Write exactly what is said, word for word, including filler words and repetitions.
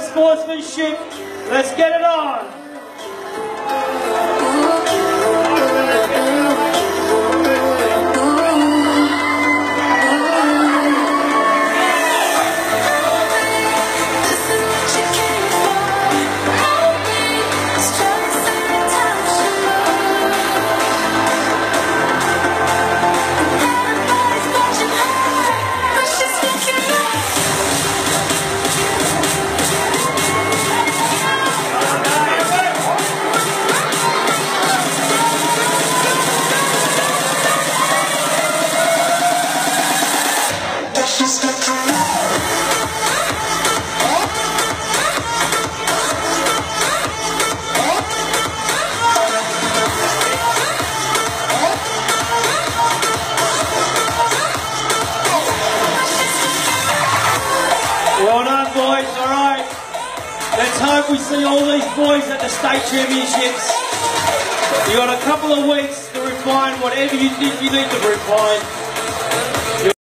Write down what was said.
sportsmanship. Let's get it on. Well done, boys. All right. Let's hope we see all these boys at the state championships. You got a couple of weeks to refine whatever you think you need to refine.